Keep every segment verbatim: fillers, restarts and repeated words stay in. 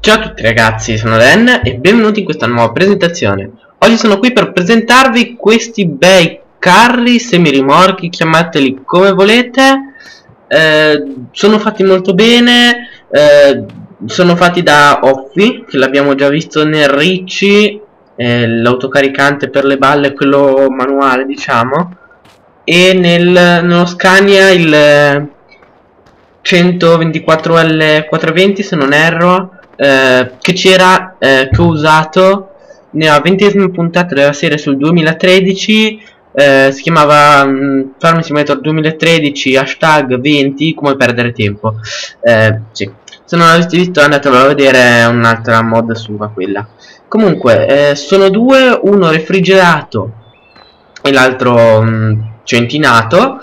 Ciao a tutti ragazzi, sono Dan e benvenuti in questa nuova presentazione. Oggi sono qui per presentarvi questi bei carri semirimorchi, chiamateli come volete. eh, Sono fatti molto bene, eh, sono fatti da Offi, che l'abbiamo già visto nel Ricci, eh, l'autocaricante per le balle, quello manuale diciamo, e nel, nello Scania il centoventiquattro L quattrocentoventi se non erro. Eh, che c'era, eh, che ho usato nella ventesima puntata della serie sul duemilatredici. Eh, si chiamava mh, Farming Simulator duemilatredici hashtag venti, come perdere tempo. Eh, sì. Se non l'avete visto andatelo a vedere, è un'altra mod sua quella. Comunque eh, sono due, uno refrigerato e l'altro centinato.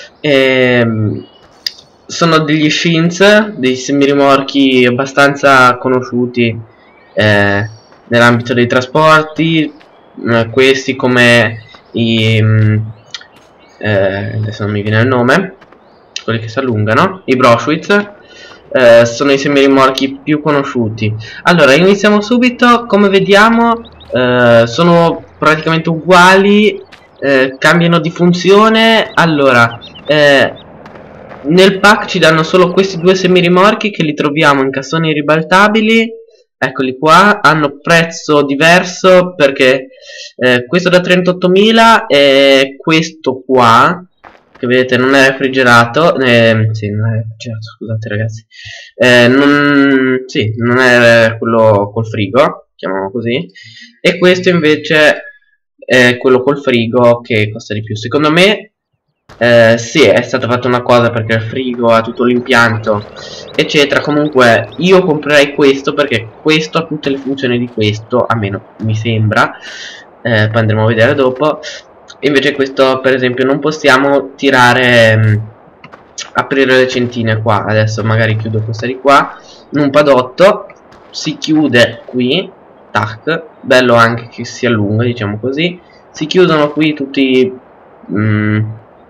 ehm, Sono degli Shins, dei semirimorchi abbastanza conosciuti eh, nell'ambito dei trasporti. Eh, questi come i mh, eh, adesso non mi viene il nome, quelli che si allungano, i Broschwitz, eh, sono i semirimorchi più conosciuti. Allora iniziamo subito. Come vediamo eh, sono praticamente uguali, eh, cambiano di funzione. Allora eh, nel pack ci danno solo questi due semirimorchi, che li troviamo in cassoni ribaltabili. Eccoli qua, hanno prezzo diverso perché eh, questo da trentottomila e questo qua, che vedete non è refrigerato, eh, sì, non è refrigerato, scusate ragazzi, eh, non, sì, non è quello col frigo, chiamiamolo così, e questo invece è quello col frigo che costa di più. Secondo me Eh, sì, è stata fatta una cosa perché il frigo ha tutto l'impianto eccetera. Comunque io comprerei questo perché questo ha tutte le funzioni di questo, almeno mi sembra, eh, poi andremo a vedere dopo. Invece questo per esempio non possiamo tirare, mh, aprire le centine qua. Adesso magari chiudo questa di qua, un padotto si chiude qui, tac, bello anche che si allunga, diciamo così. Si chiudono qui tutti mh,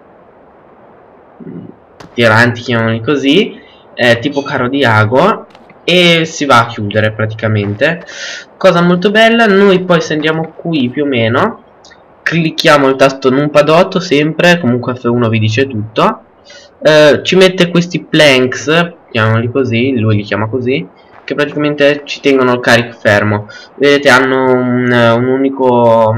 tiranti, chiamano così, eh, tipo carro di ago, e si va a chiudere praticamente, cosa molto bella. Noi poi se andiamo qui più o meno clicchiamo il tasto numpadotto, sempre, comunque F uno vi dice tutto, eh, ci mette questi planks, chiamali così, lui li chiama così, che praticamente ci tengono il carico fermo. Vedete, hanno un, un unico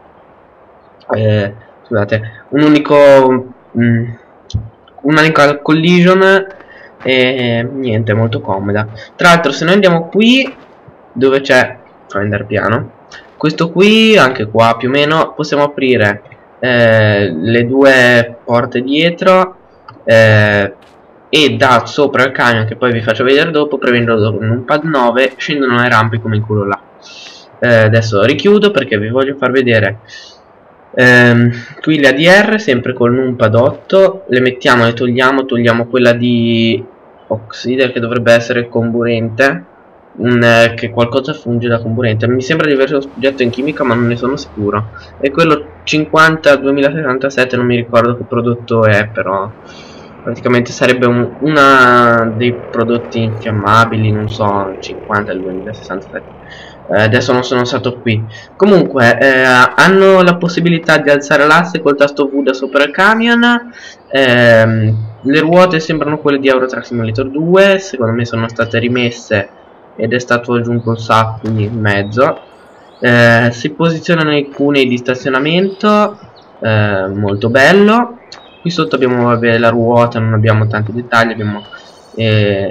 eh, scusate un unico mh, un'unica collision e niente, molto comoda. Tra l'altro se noi andiamo qui dove c'è prendere piano, questo qui, anche qua più o meno possiamo aprire eh, le due porte dietro, eh, e da sopra il camion, che poi vi faccio vedere dopo, premendo con un pad nove scendono le rampe come in quello là. Eh, adesso richiudo perché vi voglio far vedere. Ehm, qui le A D R sempre col numpad otto, le mettiamo, le togliamo, togliamo quella di oxider che dovrebbe essere comburente, un, eh, che qualcosa funge da comburente, mi sembra di averlo studiato in chimica ma non ne sono sicuro. E quello cinquanta duemilasessantasette non mi ricordo che prodotto è, però praticamente sarebbe un, una dei prodotti infiammabili, non so, cinquanta al duemilasessantasette. Eh, adesso non sono stato qui. Comunque eh, hanno la possibilità di alzare l'asse col tasto V da sopra il camion. Eh, le ruote sembrano quelle di Euro Truck Simulator due, secondo me sono state rimesse ed è stato aggiunto il S A P in mezzo. Eh, si posizionano i cunei di stazionamento, eh, molto bello. Qui sotto abbiamo, vabbè, la ruota, non abbiamo tanti dettagli, abbiamo eh,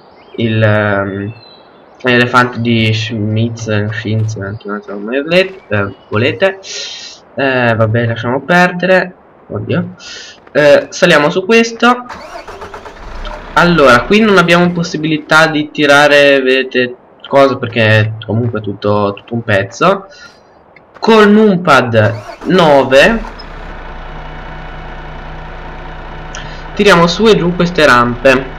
il um, l'elefante di Schmitz, Schintz, come eh, volete, eh, vabbè, lasciamo perdere. Oddio. Eh, saliamo su questo. Allora, qui non abbiamo possibilità di tirare, vedete, cosa, perché comunque è tutto, tutto un pezzo. Col numpad nove tiriamo su e giù queste rampe,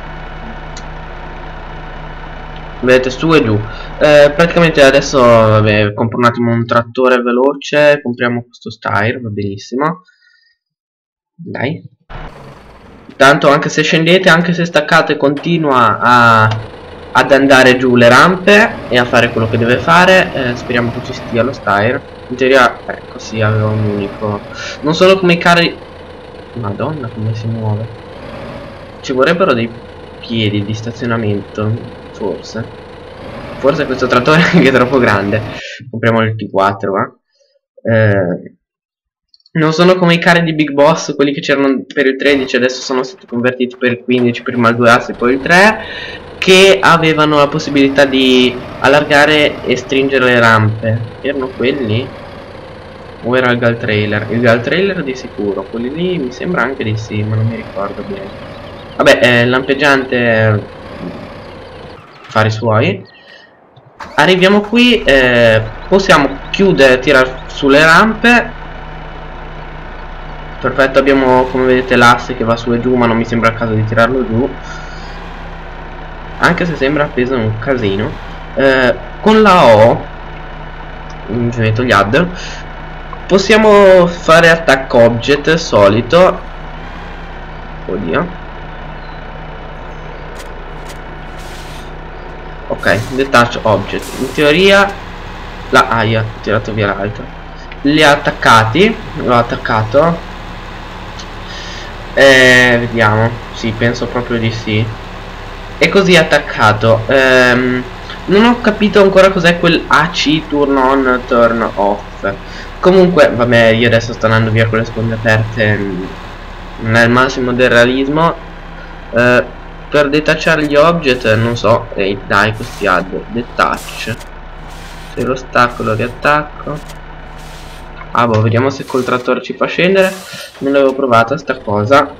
vedete, su e giù. Eh, praticamente adesso, vabbè, compro un attimo un trattore veloce, compriamo questo Steyr, va benissimo, dai. Tanto anche se scendete, anche se staccate, continua a, ad andare giù le rampe e a fare quello che deve fare. eh, speriamo che ci stia lo Styre. In teoria ecco sì, aveva un unico. Non solo come i carri. Madonna come si muove. Ci vorrebbero dei piedi di stazionamento. Forse Forse questo trattore è anche troppo grande. Compriamo il T quattro va. eh, Non sono come i carri di Big Boss, quelli che c'erano per il tredici, adesso sono stati convertiti per il quindici, prima il due assi, poi il tre, che avevano la possibilità di allargare e stringere le rampe. Erano quelli? O era il Gal Trailer? Il Gal Trailer di sicuro, quelli lì mi sembra anche di sì, ma non mi ricordo bene. Vabbè, eh, il lampeggiante fare i suoi. Arriviamo qui, eh, possiamo chiudere, tirare sulle rampe. Perfetto, abbiamo come vedete l'asse che va su e giù, ma non mi sembra il caso di tirarlo giù, anche se sembra appeso un casino. eh, Con la O, ci metto gli add, possiamo fare attack object solito. Oddio. Ok, detach object. In teoria la aia, ho tirato via l'altro. Li ha attaccati, l'ho attaccato. Eh, vediamo, sì, penso proprio di sì. E così attaccato. ehm, Non ho capito ancora cos'è quel A C turn on, turn off. Comunque, vabbè, io adesso sto andando via con le sponde aperte. Non è il massimo del realismo. eh, Per detachare gli object, non so. Ehi, dai, questi add. Detach. Se lo stacco lo riattacco. Ah boh, vediamo se col trattore ci fa scendere. Non l'avevo provata sta cosa.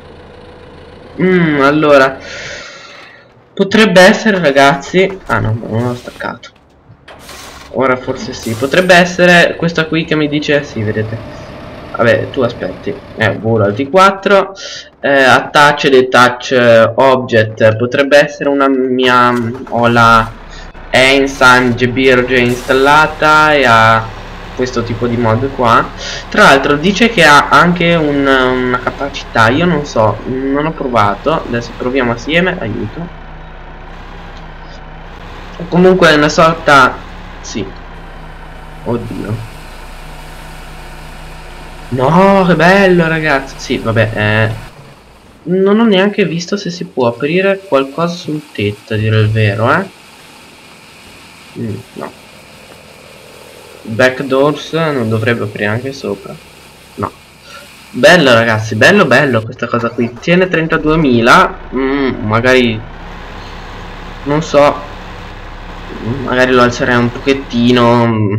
Mm, allora potrebbe essere, ragazzi. Ah no, non l'ho staccato. Ora forse sì. Potrebbe essere questa qui che mi dice. Sì, vedete. Vabbè, tu aspetti. Eh, volo al T quattro. eh, Attach e detach object. Potrebbe essere una mia. Ho la Ensign G B R G installata e ha questo tipo di mod qua. Tra l'altro dice che ha anche un, una capacità, io non so, non ho provato, adesso proviamo assieme. Aiuto. Comunque è una sorta. Sì. Oddio. No, che bello ragazzi. Sì, vabbè, eh, non ho neanche visto se si può aprire qualcosa sul tetto, a dire il vero, eh mm, no. Backdoors non dovrebbe aprire anche sopra. No. Bello ragazzi, bello bello questa cosa qui. Tiene trentaduemila. mm, Magari non so, magari lo alzerei un pochettino. mm,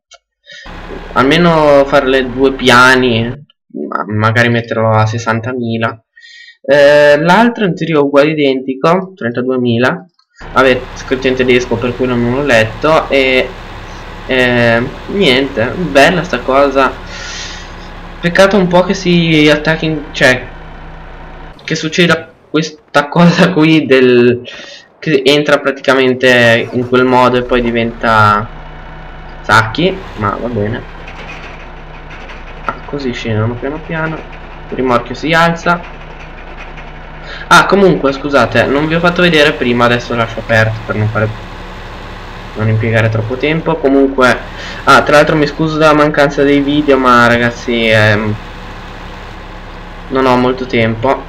Almeno farle due piani. ma Magari metterlo a sessantamila. eh, L'altro in teoria è uguale identico, trentaduemila. Vabbè, scritto in tedesco per cui non l'ho letto. E Eh, niente, bella sta cosa. Peccato un po' che si attacchi in, cioè che succeda questa cosa qui del che entra praticamente in quel modo e poi diventa sacchi, ma va bene. Ah, così scendono piano piano. Il rimorchio si alza. Ah, comunque scusate, non vi ho fatto vedere prima, adesso lascio aperto per non fare non impiegare troppo tempo. Comunque, ah, tra l'altro mi scuso della mancanza dei video, ma ragazzi ehm, non ho molto tempo.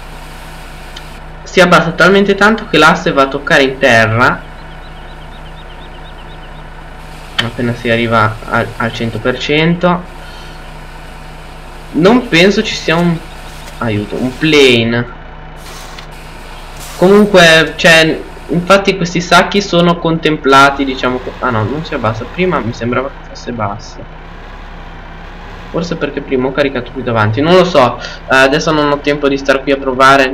Si abbassa talmente tanto che l'asse va a toccare in terra appena si arriva al, al cento per cento. Non penso ci sia un aiuto, un plane. Comunque, cioè, infatti questi sacchi sono contemplati, diciamo. Ah no, non si abbassa. Prima mi sembrava che fosse basso. Forse perché prima ho caricato qui davanti. Non lo so. eh, Adesso non ho tempo di star qui a provare.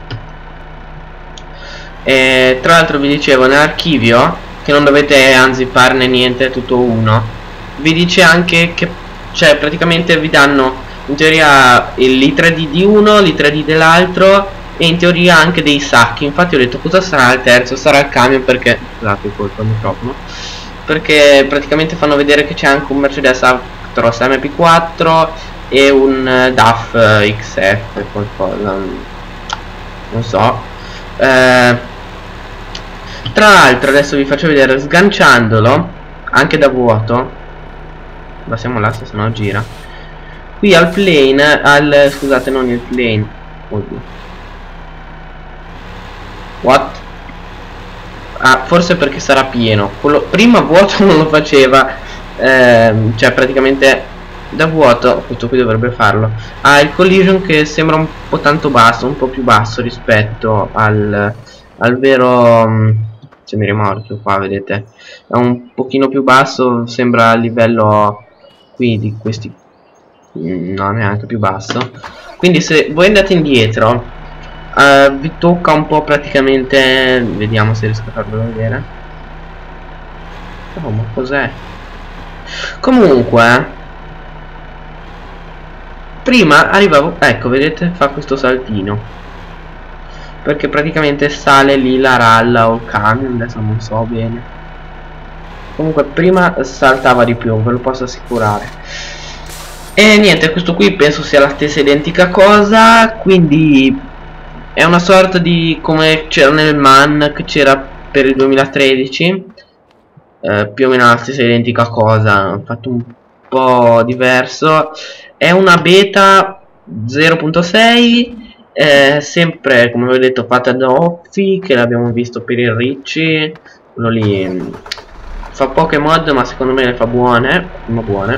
E, tra l'altro vi dicevo, nell'archivio, che non dovete unzippare né niente, è tutto uno, vi dice anche che, cioè praticamente vi danno in teoria l'I tre D di uno, l'I tre D dell'altro e in teoria anche dei sacchi. Infatti ho detto cosa sarà il terzo, sarà il camion, perché scusate colpo il microfono, perché praticamente fanno vedere che c'è anche un Mercedes Actros M P quattro e un D A F X F qualcosa, non so. eh, Tra l'altro adesso vi faccio vedere, sganciandolo anche da vuoto, passiamo l'asse se no gira, qui al plane, al scusate non il plane, oddio. What? Ah, forse perché sarà pieno. Quello prima vuoto non lo faceva, ehm, cioè praticamente da vuoto, questo qui dovrebbe farlo. Ha il collision che sembra un po' tanto basso, un po' più basso rispetto al, al vero, se mi rimorchio qua, vedete, è un pochino più basso, sembra a livello qui di questi, no, neanche più basso. Quindi se voi andate indietro, uh, vi tocca un po' praticamente, vediamo se riesco a farvelo vedere. Oh, ma cos'è? Comunque, prima arrivavo, ecco, vedete, fa questo saltino perché praticamente sale lì la ralla o il camion, adesso non so bene. Comunque prima saltava di più, ve lo posso assicurare. E niente, questo qui penso sia la stessa identica cosa, quindi è una sorta di come c'era nel man, che c'era per il duemilatredici, eh, più o meno la stessa identica cosa, fatto un po' diverso. È una beta zero punto sei, eh, sempre come vi ho detto fatta da Offi, che l'abbiamo visto per il Ricci, quello lì fa poche mod ma secondo me le fa buone, ma buone.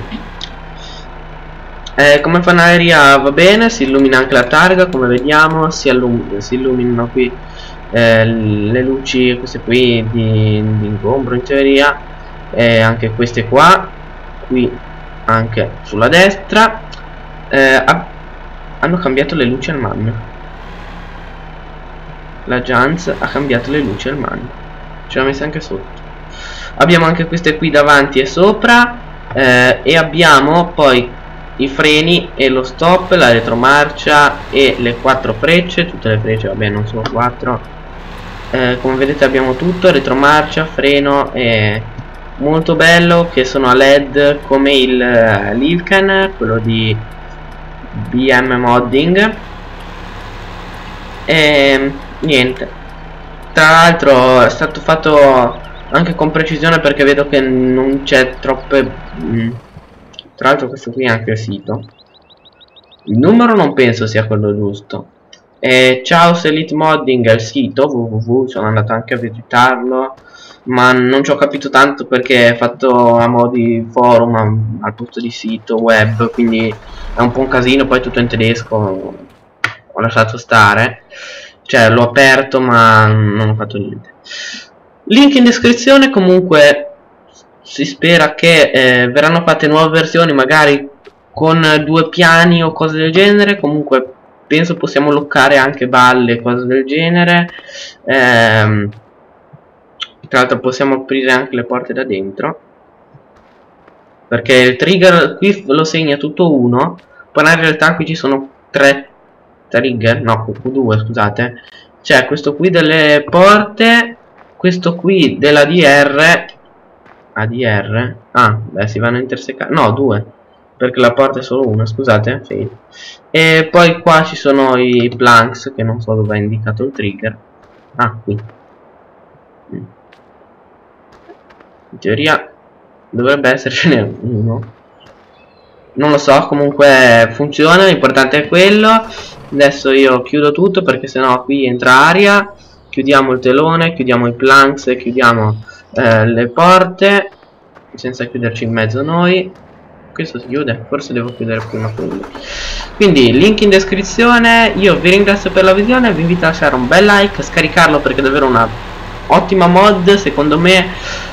Eh, come fanaleria va bene, si illumina anche la targa, come vediamo, si, si illuminano qui eh, le luci, queste qui di, di ingombro in teoria, e anche queste qua, qui anche sulla destra. Eh, hanno cambiato le luci al man, la Jans ha cambiato le luci al man, ce l'ha messa anche sotto. Abbiamo anche queste qui davanti e sopra, eh, e abbiamo poi i freni e lo stop, la retromarcia e le quattro frecce, tutte le frecce, vabbè non sono quattro, eh, come vedete abbiamo tutto, retromarcia, freno, e molto bello che sono a led come il uh, Lilkan, quello di B M Modding. E niente, tra l'altro è stato fatto anche con precisione perché vedo che non c'è troppe mh, tra l'altro questo qui è anche il sito, il numero non penso sia quello giusto. E ciao Elite Modding è il sito www, sono andato anche a visitarlo ma non ci ho capito tanto perché è fatto a mo' di forum al posto di sito web, quindi è un po' un casino, poi tutto in tedesco, ho lasciato stare, cioè l'ho aperto ma non ho fatto niente. Link in descrizione. Comunque si spera che eh, verranno fatte nuove versioni, magari con due piani o cose del genere. Comunque penso possiamo loccare anche balle, cose del genere. ehm, Tra l'altro possiamo aprire anche le porte da dentro, perché il trigger qui lo segna tutto uno, poi in realtà qui ci sono tre trigger, no, due scusate. C'è questo qui delle porte, questo qui della D R, A D R, ah, beh si vanno a intersecare, no, due, perché la porta è solo una, scusate, sì. E poi qua ci sono i planks, che non so dove è indicato il trigger, ah, qui. Mm. In teoria dovrebbe essercene uno, non lo so, comunque funziona, l'importante è quello. Adesso io chiudo tutto perché sennò qui entra aria. Chiudiamo il telone, chiudiamo i planks e chiudiamo eh, le porte senza chiuderci in mezzo noi. Questo si chiude, forse devo chiudere prima quello. Quindi link in descrizione. Io vi ringrazio per la visione, vi invito a lasciare un bel like, a scaricarlo perché è davvero una ottima mod, secondo me.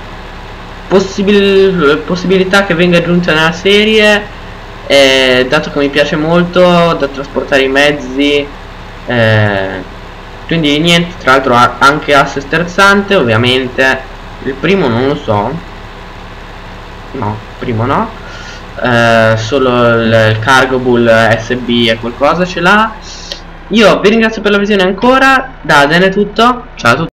Possibil possibilità che venga aggiunta nella serie, eh, dato che mi piace molto da trasportare i mezzi, eh, quindi niente. Tra l'altro ha anche asse sterzante, ovviamente il primo non lo so, no, il primo no, eh, solo il, il Cargo Bull S B e qualcosa ce l'ha. Io vi ringrazio per la visione ancora, da Aden è tutto, ciao a tutti.